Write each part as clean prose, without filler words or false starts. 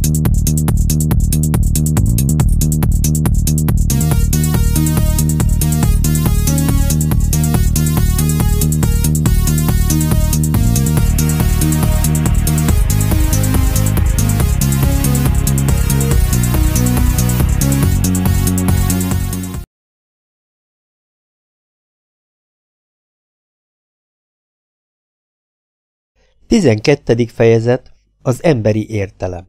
Tizenkettedik fejezet. Az emberi értelem.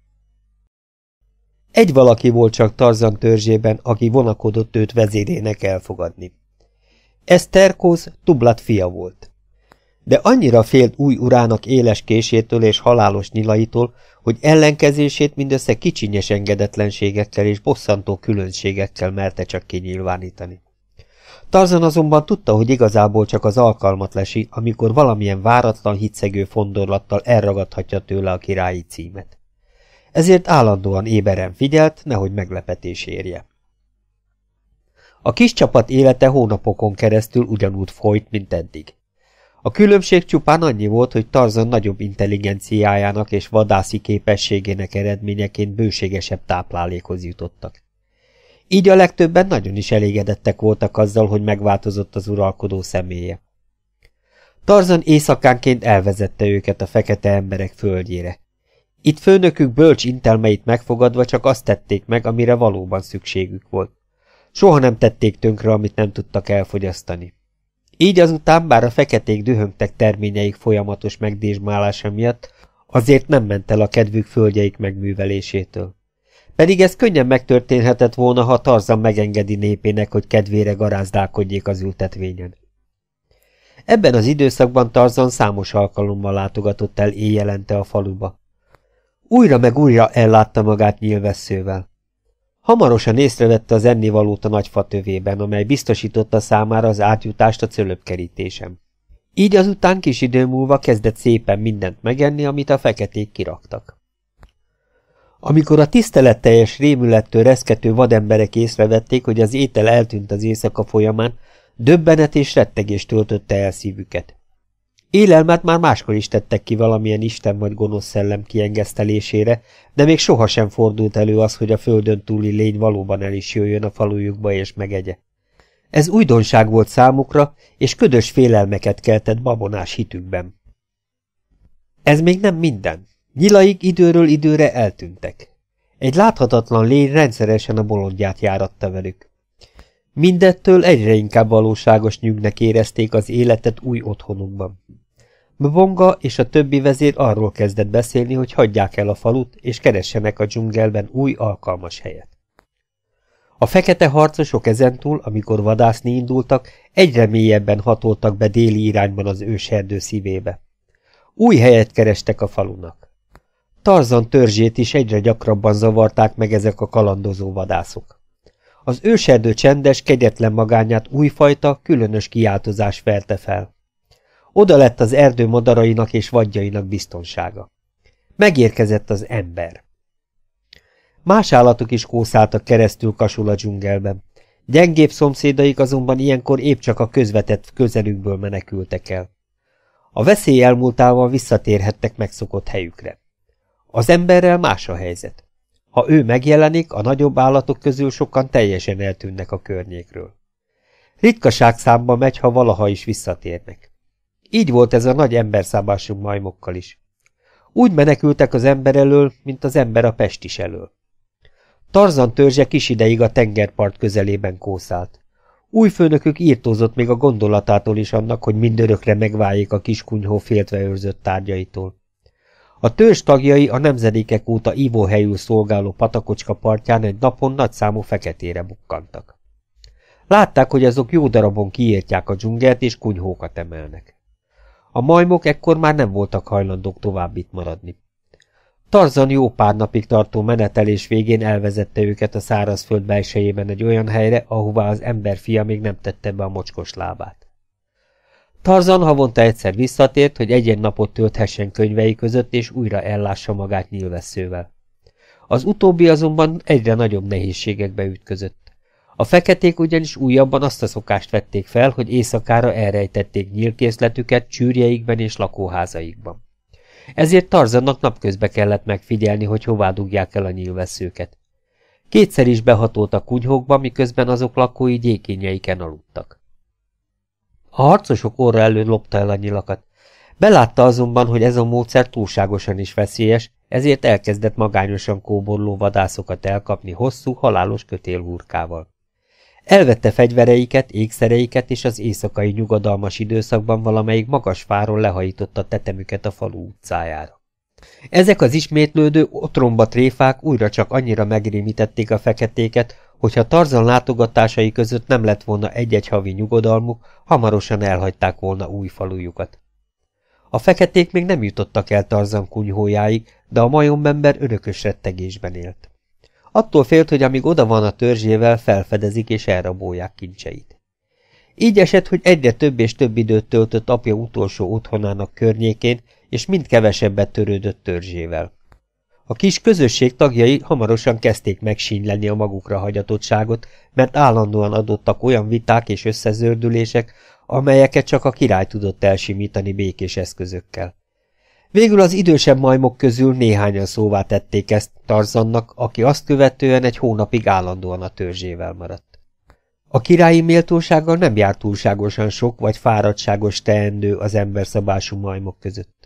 Egy valaki volt csak Tarzan törzsében, aki vonakodott őt vezérének elfogadni. Ez Terkoz, Tublat fia volt. De annyira félt új urának éles késétől és halálos nyilaitól, hogy ellenkezését mindössze kicsinyes engedetlenségekkel és bosszantó különbségekkel merte csak kinyilvánítani. Tarzan azonban tudta, hogy igazából csak az alkalmat lesi, amikor valamilyen váratlan hitszegő fondorlattal elragadhatja tőle a királyi címet. Ezért állandóan éberen figyelt, nehogy meglepetés érje. A kis csapat élete hónapokon keresztül ugyanúgy folyt, mint eddig. A különbség csupán annyi volt, hogy Tarzan nagyobb intelligenciájának és vadászi képességének eredményeként bőségesebb táplálékhoz jutottak. Így a legtöbben nagyon is elégedettek voltak azzal, hogy megváltozott az uralkodó személye. Tarzan éjszakánként elvezette őket a fekete emberek földjére. Itt főnökük bölcs intelmeit megfogadva csak azt tették meg, amire valóban szükségük volt. Soha nem tették tönkre, amit nem tudtak elfogyasztani. Így azután, bár a feketék dühöngtek terményeik folyamatos megdésmálása miatt, azért nem ment el a kedvük földjeik megművelésétől. Pedig ez könnyen megtörténhetett volna, ha Tarzan megengedi népének, hogy kedvére garázdálkodjék az ültetvényen. Ebben az időszakban Tarzan számos alkalommal látogatott el éjjelente a faluba. Újra meg újra ellátta magát nyílvesszővel. Hamarosan észrevette az ennivalót a nagy fatövében, amely biztosította számára az átjutást a cölöpkerítésen. Így azután kis idő múlva kezdett szépen mindent megenni, amit a feketék kiraktak. Amikor a tiszteletteljes rémülettől reszkető vademberek észrevették, hogy az étel eltűnt az éjszaka folyamán, döbbenet és rettegés töltötte el szívüket. Élelmet már máskor is tettek ki valamilyen isten vagy gonosz szellem kiengesztelésére, de még sohasem fordult elő az, hogy a földön túli lény valóban el is jöjjön a falujukba és megegye. Ez újdonság volt számukra, és ködös félelmeket keltett babonás hitükben. Ez még nem minden. Nyilaik időről időre eltűntek. Egy láthatatlan lény rendszeresen a bolondját járatta velük. Mindettől egyre inkább valóságos nyűgnek érezték az életet új otthonukban. Mbonga és a többi vezér arról kezdett beszélni, hogy hagyják el a falut, és keressenek a dzsungelben új alkalmas helyet. A fekete harcosok ezentúl, amikor vadászni indultak, egyre mélyebben hatoltak be déli irányban az őserdő szívébe. Új helyet kerestek a falunak. Tarzan törzsét is egyre gyakrabban zavarták meg ezek a kalandozó vadászok. Az őserdő csendes, kegyetlen magányát újfajta, különös kiáltozás verte fel. Oda lett az erdő madarainak és vadjainak biztonsága. Megérkezett az ember. Más állatok is kószáltak keresztül kasul a dzsungelben. Gyengébb szomszédaik azonban ilyenkor épp csak a közvetett közelükből menekültek el. A veszély elmúltával visszatérhettek megszokott helyükre. Az emberrel más a helyzet. Ha ő megjelenik, a nagyobb állatok közül sokan teljesen eltűnnek a környékről. Ritkaság számba megy, ha valaha is visszatérnek. Így volt ez a nagy emberszábású majmokkal is. Úgy menekültek az ember elől, mint az ember a pestis elől. Tarzan törzse kis ideig a tengerpart közelében kószált. Új főnökük írtózott még a gondolatától is annak, hogy mindörökre megváljék a kis kunyhó féltve őrzött tárgyaitól. A törzs tagjai a nemzedékek óta ivóhelyül szolgáló patakocska partján egy napon nagyszámú feketére bukkantak. Látták, hogy azok jó darabon kiírtják a dzsungelt és kunyhókat emelnek. A majmok ekkor már nem voltak hajlandók tovább itt maradni. Tarzan jó pár napig tartó menetelés végén elvezette őket a szárazföld belsejében egy olyan helyre, ahová az emberfia még nem tette be a mocskos lábát. Tarzan havonta egyszer visszatért, hogy egy-egy napot tölthessen könyvei között, és újra ellássa magát nyílvesszővel. Az utóbbi azonban egyre nagyobb nehézségekbe ütközött. A feketék ugyanis újabban azt a szokást vették fel, hogy éjszakára elrejtették nyílkészletüket csűrjeikben és lakóházaikban. Ezért Tarzannak napközbe kellett megfigyelni, hogy hová dugják el a nyílvesszőket. Kétszer is behatolt a kunyhókba, miközben azok lakói gyékényeiken aludtak. A harcosok orra elől lopta el a nyilakat. Belátta azonban, hogy ez a módszer túlságosan is veszélyes, ezért elkezdett magányosan kóborló vadászokat elkapni hosszú, halálos kötélhurkával. Elvette fegyvereiket, ékszereiket, és az éjszakai nyugodalmas időszakban valamelyik magas fáról lehajította tetemüket a falu utcájára. Ezek az ismétlődő, otromba tréfák újra csak annyira megrémítették a feketéket, hogyha Tarzan látogatásai között nem lett volna egy-egy havi nyugodalmuk, hamarosan elhagyták volna új falujukat. A feketék még nem jutottak el Tarzan kunyhójáig, de a majomember örökös rettegésben élt. Attól félt, hogy amíg oda van a törzsével, felfedezik és elrabolják kincseit. Így esett, hogy egyre több és több időt töltött apja utolsó otthonának környékén, és mind kevesebbet törődött törzsével. A kis közösség tagjai hamarosan kezdték megsínyleni a magukra hagyatottságot, mert állandóan adottak olyan viták és összezördülések, amelyeket csak a király tudott elsimítani békés eszközökkel. Végül az idősebb majmok közül néhányan szóvá tették ezt Tarzannak, aki azt követően egy hónapig állandóan a törzsével maradt. A királyi méltósággal nem járt túlságosan sok vagy fáradtságos teendő az emberszabású majmok között.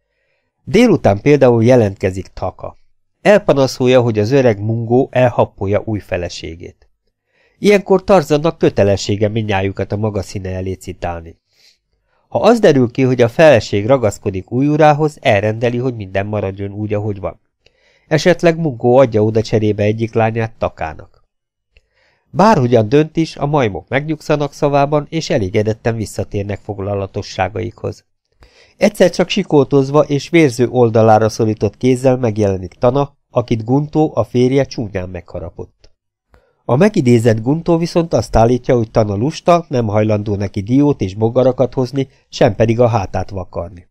Délután például jelentkezik Taka. Elpanaszolja, hogy az öreg Mungó elhappolja új feleségét. Ilyenkor Tarzannak kötelessége mindnyájukat a maga színe elé citálni. Ha az derül ki, hogy a feleség ragaszkodik új urához, elrendeli, hogy minden maradjon úgy, ahogy van. Esetleg Mungó adja oda cserébe egyik lányát Takának. Bárhogyan dönt is, a majmok megnyugszanak szavában, és elégedetten visszatérnek foglalatosságaikhoz. Egyszer csak sikoltozva és vérző oldalára szorított kézzel megjelenik Tana, akit Guntó, a férje csúnyán megharapott. A megidézett Guntó viszont azt állítja, hogy Tana lusta, nem hajlandó neki diót és bogarakat hozni, sem pedig a hátát vakarni.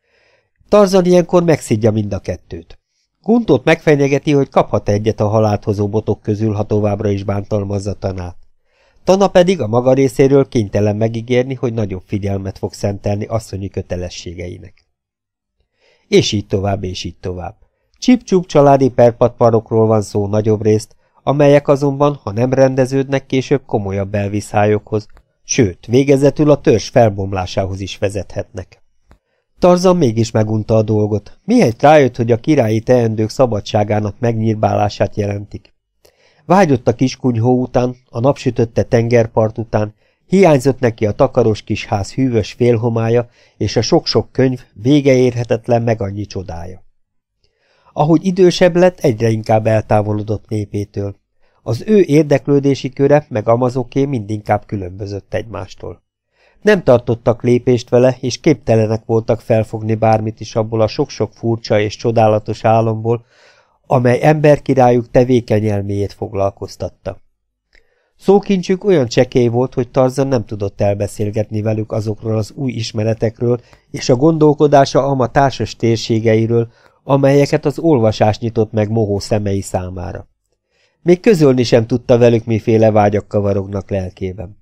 Tarzan ilyenkor megszidja mind a kettőt. Guntót megfenyegeti, hogy kaphat egyet a halált hozó botok közül, ha továbbra is bántalmazza Tanát. Tana pedig a maga részéről kénytelen megígérni, hogy nagyobb figyelmet fog szentelni asszonyi kötelességeinek. És így tovább, és így tovább. Csip-csup családi perpatparokról van szó nagyobb részt, amelyek azonban, ha nem rendeződnek, később komolyabb elviszályokhoz, sőt, végezetül a törzs felbomlásához is vezethetnek. Tarzan mégis megunta a dolgot, mihelyt rájött, hogy a királyi teendők szabadságának megnyírbálását jelentik. Vágyott a kiskunyhó után, a napsütötte tengerpart után, hiányzott neki a takaros kis ház hűvös félhomája és a sok-sok könyv vége érhetetlen meg annyi csodája. Ahogy idősebb lett, egyre inkább eltávolodott népétől. Az ő érdeklődési köre meg Amazoké mindinkább különbözött egymástól. Nem tartottak lépést vele, és képtelenek voltak felfogni bármit is abból a sok-sok furcsa és csodálatos álomból, amely emberkirályuk tevékeny elméjét foglalkoztatta. Szókincsük olyan csekély volt, hogy Tarzan nem tudott elbeszélgetni velük azokról az új ismeretekről, és a gondolkodása ama társas térségeiről, amelyeket az olvasás nyitott meg mohó szemei számára. Még közölni sem tudta velük, miféle vágyak kavarognak lelkében.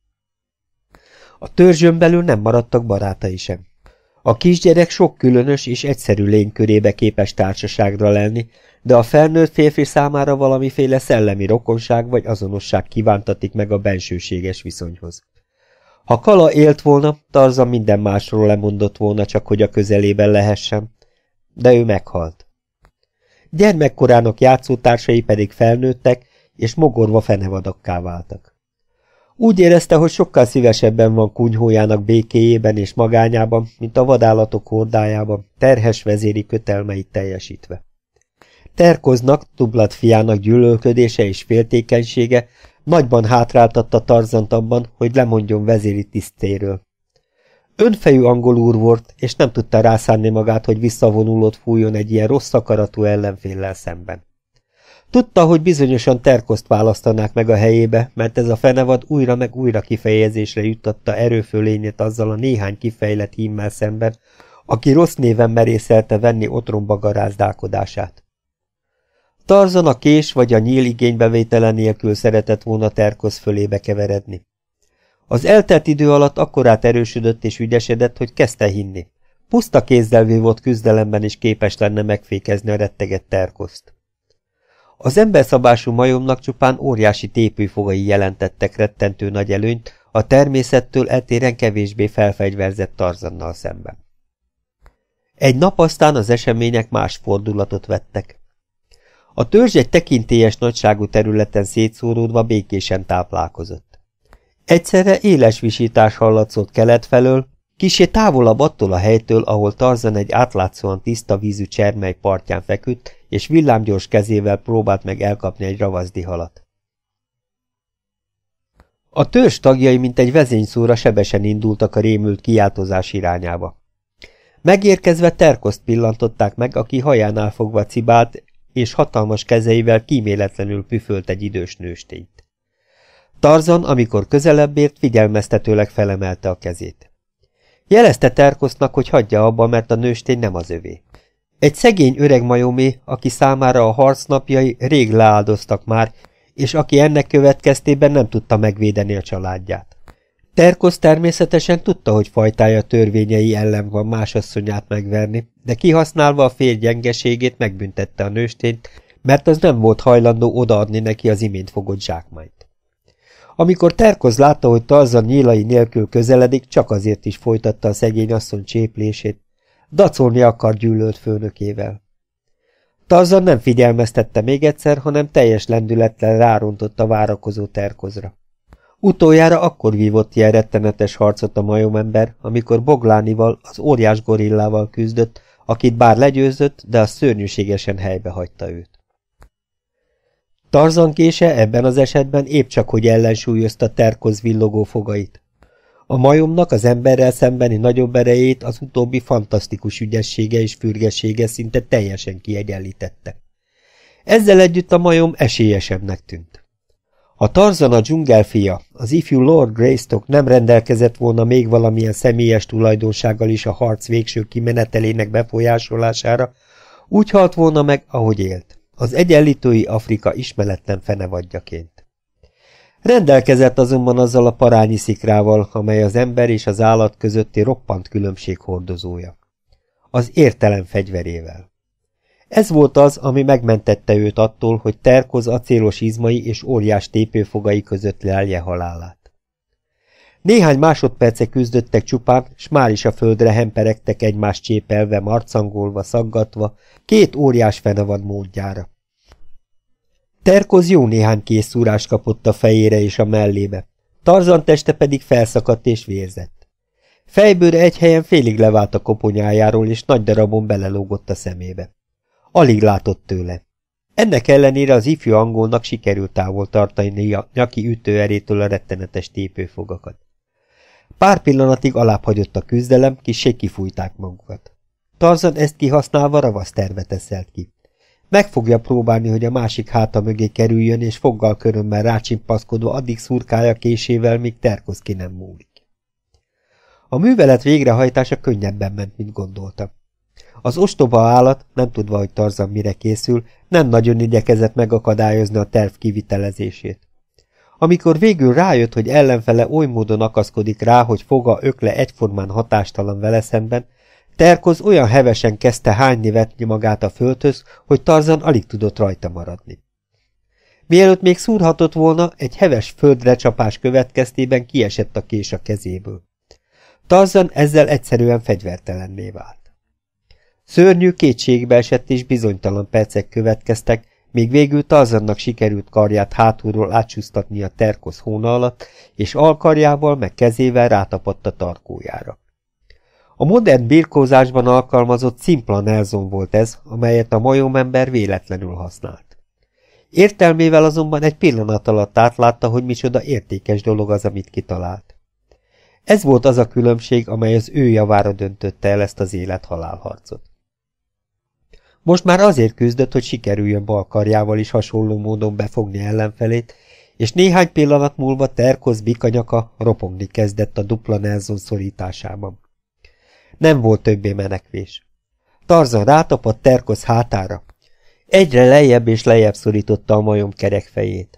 A törzsön belül nem maradtak barátai sem. A kisgyerek sok különös és egyszerű lény körébe képes társaságra lenni, de a felnőtt férfi számára valamiféle szellemi rokonság vagy azonosság kívántatik meg a bensőséges viszonyhoz. Ha Kala élt volna, Tarzan minden másról lemondott volna, csak hogy a közelében lehessen, de ő meghalt. Gyermekkorának játszótársai pedig felnőttek, és mogorva fenevadakká váltak. Úgy érezte, hogy sokkal szívesebben van kunyhójának békéjében és magányában, mint a vadállatok hordájában, terhes vezéri kötelmeit teljesítve. Terkoznak, Tublat fiának gyűlölködése és féltékenysége nagyban hátráltatta Tarzant abban, hogy lemondjon vezéri tisztéről. Önfejű angol úr volt, és nem tudta rászánni magát, hogy visszavonulót fújjon egy ilyen rossz akaratú ellenféllel szemben. Tudta, hogy bizonyosan Terkozt választanák meg a helyébe, mert ez a fenevad újra meg újra kifejezésre juttatta erőfölényét azzal a néhány kifejlett hímmel szemben, aki rossz néven merészelte venni otromba garázdálkodását. Tarzan a kés vagy a nyíl igénybevétele nélkül szeretett volna Terkoz fölébe keveredni. Az eltelt idő alatt akkorát erősödött és ügyesedett, hogy kezdte hinni. puszta kézzel vívott küzdelemben is képes lenne megfékezni a rettegett Terkoszt. Az emberszabású majomnak csupán óriási tépőfogai jelentettek rettentő nagy előnyt a természettől eltéren kevésbé felfegyverzett Tarzannal szemben. Egy nap aztán az események más fordulatot vettek. A törzs egy tekintélyes nagyságú területen szétszóródva békésen táplálkozott. Egyszerre éles visítás hallatszott kelet felől, kissé távolabb attól a helytől, ahol Tarzan egy átlátszóan tiszta vízű csermely partján feküdt, és villámgyors kezével próbált meg elkapni egy ravaszdi halat. A törzs tagjai, mint egy vezényszóra sebesen indultak a rémült kiáltozás irányába. Megérkezve Terkoszt pillantották meg, aki hajánál fogva cibált, és hatalmas kezeivel kíméletlenül püfölt egy idős nőstényt. Tarzan, amikor közelebb ért, figyelmeztetőleg felemelte a kezét. Jelezte Terkosznak, hogy hagyja abba, mert a nőstény nem az övé. Egy szegény öreg majomé, aki számára a harcnapjai rég leáldoztak már, és aki ennek következtében nem tudta megvédeni a családját. Terkosz természetesen tudta, hogy fajtája törvényei ellen van más asszonyát megverni, de kihasználva a férj gyengeségét megbüntette a nőstényt, mert az nem volt hajlandó odaadni neki az imént fogott zsákmányt. Amikor Terkosz látta, hogy Tarzan nyílai nélkül közeledik, csak azért is folytatta a szegény asszony cséplését. Dacolni akar gyűlölt főnökével. Tarzan nem figyelmeztette még egyszer, hanem teljes lendülettel rárontott a várakozó Terkozra. Utoljára akkor vívott ilyen rettenetes harcot a majomember, amikor Boglánival, az óriás gorillával küzdött, akit bár legyőzött, de az szörnyűségesen helybe hagyta őt. Tarzan kése ebben az esetben épp csak, hogy ellensúlyozta Terkoz villogó fogait. A majomnak az emberrel szembeni nagyobb erejét az utóbbi fantasztikus ügyessége és fürgessége szinte teljesen kiegyenlítette. Ezzel együtt a majom esélyesebbnek tűnt. Ha Tarzan a dzsungel fia, az ifjú Lord Greystock nem rendelkezett volna még valamilyen személyes tulajdonsággal is a harc végső kimenetelének befolyásolására, úgy halt volna meg, ahogy élt, az egyenlítői Afrika ismeretlen fenevadjaként. Rendelkezett azonban azzal a parányi szikrával, amely az ember és az állat közötti roppant különbség hordozója. Az értelem fegyverével. Ez volt az, ami megmentette őt attól, hogy Terkoz acélos izmai és óriás tépőfogai között lelje halálát. Néhány másodperce küzdöttek csupán, s már is a földre hemperegtek egymást csépelve, marcangolva, szaggatva, két óriás fenevad módjára. Terkoz jó néhány készszúrást kapott a fejére és a mellébe, Tarzan teste pedig felszakadt és vérzett. Fejbőre egy helyen félig levált a koponyájáról, és nagy darabon belelógott a szemébe. Alig látott tőle. Ennek ellenére az ifjú angolnak sikerült távol tartani a nyaki ütőerétől a rettenetes tépőfogakat. Pár pillanatig alább hagyott a küzdelem, kissé kifújták magukat. Tarzan ezt kihasználva ravasztervet eszelt ki. Meg fogja próbálni, hogy a másik háta mögé kerüljön, és foggal körömmel rácsimpaszkodva addig szurkálja késével, míg Terkoz ki nem múlik. A művelet végrehajtása könnyebben ment, mint gondolta. Az ostoba állat, nem tudva, hogy Tarzan mire készül, nem nagyon igyekezett megakadályozni a terv kivitelezését. Amikor végül rájött, hogy ellenfele oly módon akaszkodik rá, hogy foga ökle egyformán hatástalan vele szemben, Terkoz olyan hevesen kezdte hányni-vetni magát a földhöz, hogy Tarzan alig tudott rajta maradni. Mielőtt még szúrhatott volna, egy heves földrecsapás következtében kiesett a kés a kezéből. Tarzan ezzel egyszerűen fegyvertelenné vált. Szörnyű kétségbe esett és bizonytalan percek következtek, míg végül Tarzannak sikerült karját hátulról átsúsztatni a Terkoz hóna alatt, és alkarjával meg kezével rátapadt a tarkójára. A modern birkózásban alkalmazott szimpla Nelson volt ez, amelyet a majomember véletlenül használt. Értelmével azonban egy pillanat alatt átlátta, hogy micsoda értékes dolog az, amit kitalált. Ez volt az a különbség, amely az ő javára döntötte el ezt az élet-halálharcot. Most már azért küzdött, hogy sikerüljön bal karjával is hasonló módon befogni ellenfelét, és néhány pillanat múlva Terkoz bikanyaka ropogni kezdett a dupla Nelson szorításában. Nem volt többé menekvés. Tarzan rátapadt Terkoz hátára. Egyre lejjebb és lejjebb szorította a majom kerek fejét.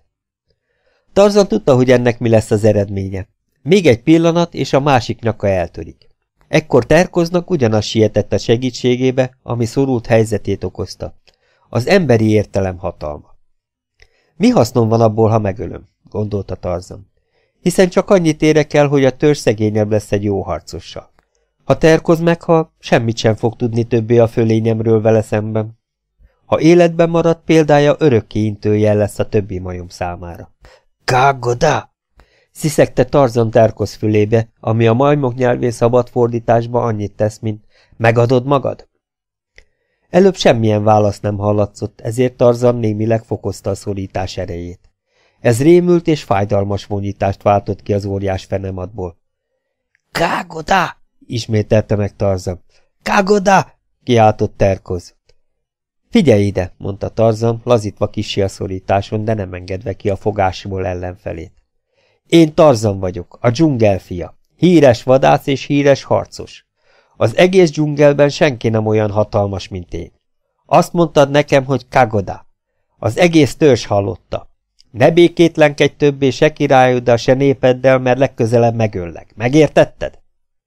Tarzan tudta, hogy ennek mi lesz az eredménye. Még egy pillanat, és a másik nyaka eltörik. Ekkor Terkoznak ugyanaz sietett a segítségébe, ami szorult helyzetét okozta. Az emberi értelem hatalma. Mi hasznom van abból, ha megölöm, gondolta Tarzan. Hiszen csak annyit érek el, hogy a törzs szegényebb lesz egy jó harcossal. Ha Terkoz meghal, semmit sem fog tudni többé a fölényemről vele szemben. Ha életben marad, példája örökké intőjel lesz a többi majom számára. Kágoda! Sziszegte Tarzan Terkoz fülébe, ami a majmok nyelvén szabad fordításba annyit tesz, mint megadod magad? Előbb semmilyen válasz nem hallatszott, ezért Tarzan némileg fokozta a szorítás erejét. Ez rémült és fájdalmas vonyítást váltott ki az óriás fenemadból. Kágoda! Ismételte meg Tarzan. Kágoda! Kiáltott Terkoz. Figyelj ide, mondta Tarzan, lazítva kissé a szorításon, de nem engedve ki a fogásból ellenfelét. Én Tarzan vagyok, a dzsungel fia, híres vadász és híres harcos. Az egész dzsungelben senki nem olyan hatalmas, mint én. Azt mondtad nekem, hogy Kágoda. Az egész törzs hallotta. Ne békétlenkedj többé se királyoddal, se népeddel, mert legközelebb megöllek. Megértetted?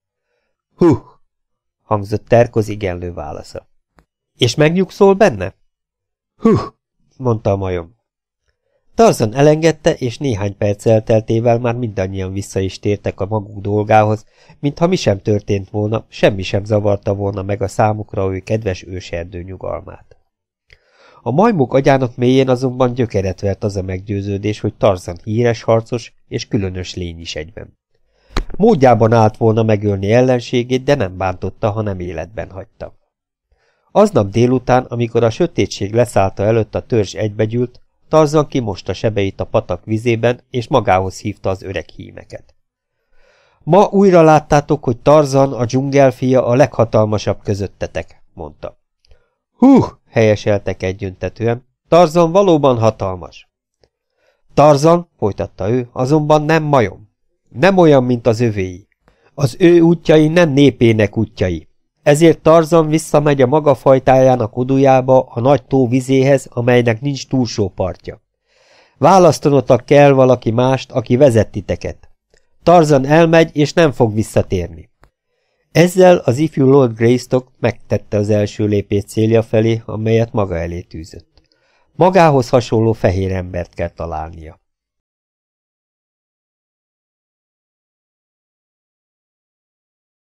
Hangzott Terkoz igenlő válasza. És megnyugszol benne? Mondta a majom. Tarzan elengedte, és néhány perc elteltével már mindannyian vissza is tértek a maguk dolgához, mintha mi sem történt volna, semmi sem zavarta volna meg a számukra ő kedves őserdő nyugalmát. A majmok agyának mélyén azonban gyökeret vert az a meggyőződés, hogy Tarzan híres harcos és különös lény is egyben. Módjában állt volna megölni ellenségét, de nem bántotta, ha nem életben hagyta. Aznap délután, amikor a sötétség leszállta előtt a törzs egybegyűlt, Tarzan kimosta sebeit a patak vizében, és magához hívta az öreg hímeket. Ma újra láttátok, hogy Tarzan, a dzsungelfia a leghatalmasabb közöttetek, mondta. Helyeseltek egyöntetően. Tarzan valóban hatalmas. Tarzan, folytatta ő, azonban nem majom. Nem olyan, mint az övéi. Az ő útjai nem népének útjai. Ezért Tarzan visszamegy a maga fajtájának odujába, a nagy tó vizéhez, amelynek nincs túlsó partja. Választanotok kell valaki mást, aki vezet titeket. Tarzan elmegy, és nem fog visszatérni. Ezzel az ifjú Lord Greystock megtette az első lépés célja felé, amelyet maga elé tűzött. Magához hasonló fehér embert kell találnia.